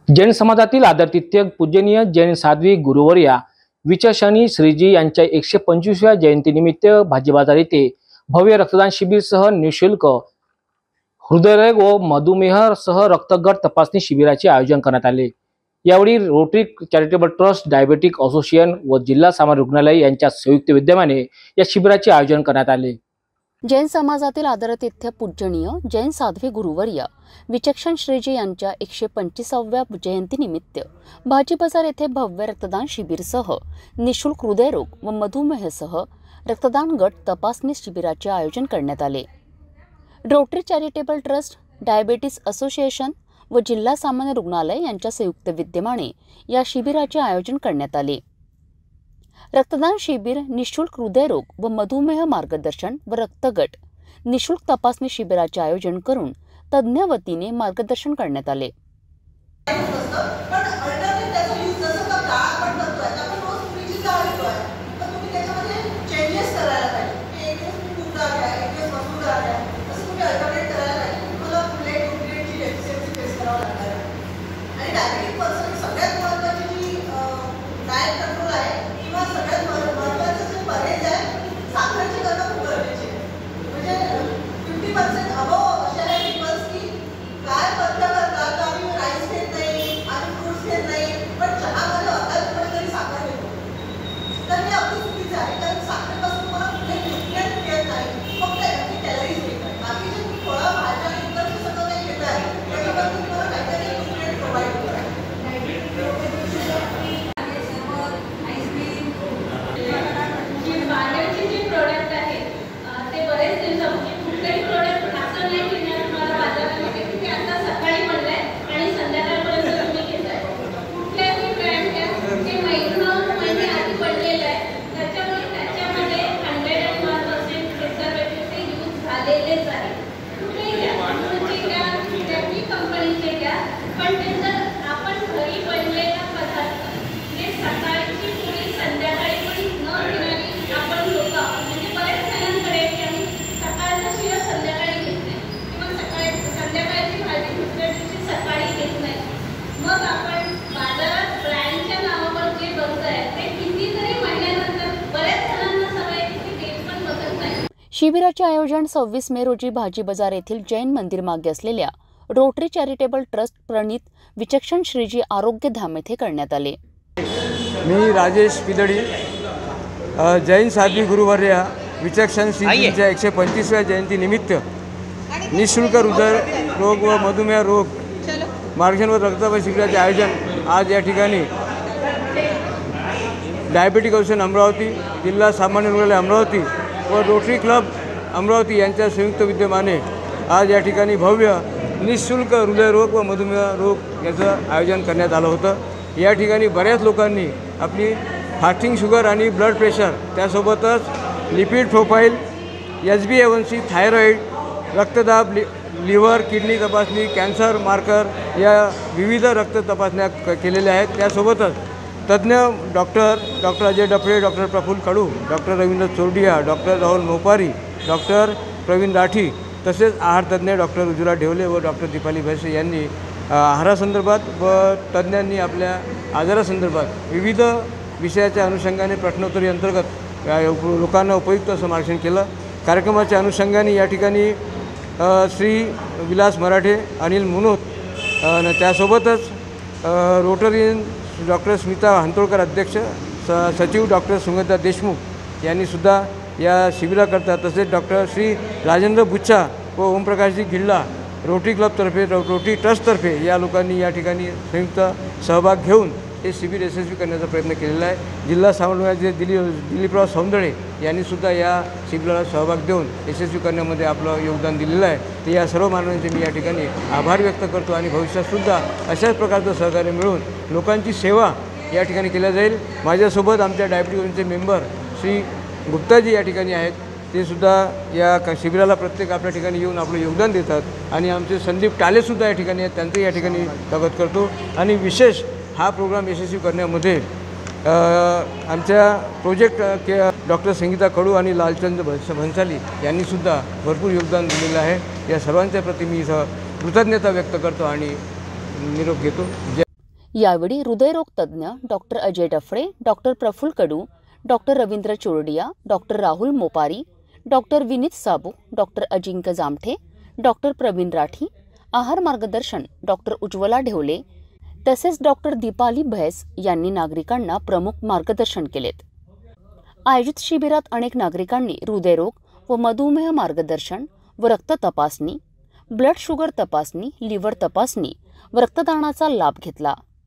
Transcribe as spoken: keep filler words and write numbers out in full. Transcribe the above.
जैन समाजातील आदरातिथ्य पूजनीय जैन साध्वी गुरुवर्या विचक्षणी श्रीजी यांच्या एकशे पंचवीसव्या जयंतीनिमित्त भाजी बाजार येथे भव्य रक्तदान शिबिरसह निःशुल्क हृदयरोग व मधुमेहासह रक्तगट तपासणी शिबिराचे आयोजन करण्यात आले। यावेळी Rotary charitable trust, diabetic association व जिल्हा सामान्य रुग्णालय यांच्या संयुक्त विद्यमाने या शिबिराचे आयोजन करण्यात आले। जैन समाजातील आदरातिथ्य पूजनीय जैन साध्वी गुरुवर्या विचक्षण श्रीजी यांच्या एकशे पंचवीसाव्या जयंतीनिमित्त भाजी बाजार येथे भव्य रक्तदान शिबिरसह निःशुल्क हृदयरोग व मधुमेहासह रक्तदान गट तपासणी शिबिराचे आयोजन करण्यात आले। Rotary charitable trust, diabetes association व जिल्हा सामान्य रुग्णालय यांच्या संयुक्त विद्यमाने या शिबिराचे आयोजन करण्यात आले। रक्तदान शिबिर, निःशुल्क हृदयरोग व मधुमेह मार्गदर्शन व रक्तगट निःशुल्क तपासणी शिबिराचे आयोजन करून तज्ञ वतीने मार्गदर्शन करण्यात आले। शिबिराचे आयोजन सव्वीस मे रोजी भाजी बाजार येथील जैन मंदिर मागे असलेल्या रोटरी चॅरिटेबल ट्रस्ट प्रणित विचक्षण श्रीजी आरोग्य धाम येथे करण्यात आले। मी राजेश पिदडी, जैन साध्वी गुरुवर्या विचक्षण श्रीजींच्या एकशे पंचवीसव्या जयंतीनिमित्त निःशुल्क हृदय रोग व मधुमेह रोग मार्गदर्शन व रक्तदान शिबिराचे आयोजन आज या ठिकाणी डायबेटिक असोसिएशन अमरावती, जिल्हा सामान्य रुग्णालय अमरावती व रोटरी क्लब अमरावती यांच्या संयुक्त विद्यमाने आज या ठिकाणी भव्य निःशुल्क हृदयरोग व मधुमेह रोग याचं आयोजन करण्यात आलं होतं। या ठिकाणी बऱ्याच लोकांनी आपली फास्टिंग शुगर आणि ब्लड प्रेशर, त्यासोबतच lipid profile, H B A one C, thyroid, रक्तदाब, लि लिव्हर किडनी तपासणी, कॅन्सर मार्कर या विविध रक्त तपासण्या केलेल्या आहेत। त्यासोबतच तज्ञ doctor doctor Ajay Daphale, doctor Praphulla Kadu, doctor Ravindra Chordiya, doctor Rahul Mopari, doctor Pravin Rathi तसेच आहार तज्ञ डॉक्टर उज्ज्वला ढेवले व डॉक्टर दीपाली भैसे यांनी आहारासंदर्भात व तज्ञांनी आपल्या आजारासंदर्भात विविध विषयाच्या अनुषंगाने प्रश्नोत्तरी अंतर्गत लोकांना उपयुक्त असं मार्गदर्शन केलं। कार्यक्रमाच्या अनुषंगाने या ठिकाणी श्री विलास मराठे, अनिल मुनोत, त्यासोबतच रोटरीयन डॉक्टर स्मिता हंतोळकर अध्यक्ष, स सचिव डॉक्टर सुगंधा देशमुख यांनीसुद्धा या शिबिराकरता, तसेच डॉक्टर श्री राजेंद्र बुच्चा व ओमप्रकाशजी गिल्ला रोटरी क्लबतर्फे, रोटरी ट्रस्टतर्फे या लोकांनी या ठिकाणी संयुक्त सहभाग घेऊन हे शिबिर यशस्वी करण्याचा प्रयत्न केलेला आहे। जिल्हा सामान्य दिलीप दिलीपराव सौंदळे यांनीसुद्धा या शिबिराला सहभाग देऊन यशस्वी करण्यामध्ये आपलं योगदान दिलेलं आहे। तर या सर्व मानवांचे मी या ठिकाणी आभार व्यक्त करतो आणि भविष्यातसुद्धा अशाच प्रकारचं सहकार्य मिळून लोकांची सेवा या ठिकाणी केल्या जाईल। माझ्यासोबत आमच्या डायबिटीसचे मेंबर श्री गुप्ताजी या ठिकाणी आहेत, ते सुद्धा या शिबिराला प्रत्येक आपल्या ठिकाणी येऊन आपलं योगदान देतात आणि आमचे संदीप टालेसुद्धा या ठिकाणी आहेत, त्यांचं या ठिकाणी स्वागत करतो। आणि विशेष हा प्रोग्राम यशस्वी करण्यामध्ये आमच्या प्रोजेक्ट के डॉक्टर संगीता कडू आणि लालचंद भन्साली यांनीसुद्धा भरपूर योगदान दिलेलं आहे। या सर्वांच्या प्रति मी कृतज्ञता व्यक्त करतो आणि निरोप घेतो। यावेळी हृदयरोग तज्ज्ञ doctor Ajay Daphale, doctor Praphulla Kadu, doctor Ravindra Chordiya, doctor Rahul Mopari, doctor Vineet Sabu, doctor Ajinkya Jamthe, doctor Pravin Rathi, आहार मार्गदर्शन डॉक्टर उज्ज्वला ढेवले तसेच डॉक्टर दीपाली भैस यांनी नागरिकांना प्रमुख मार्गदर्शन केलेत. आयोजित शिबिरात अनेक नागरिकांनी हृदयरोग व मधुमेह मार्गदर्शन व रक्त तपासणी, ब्लड शुगर तपासणी, लिव्हर तपासणी व रक्तदानाचा लाभ घेतला.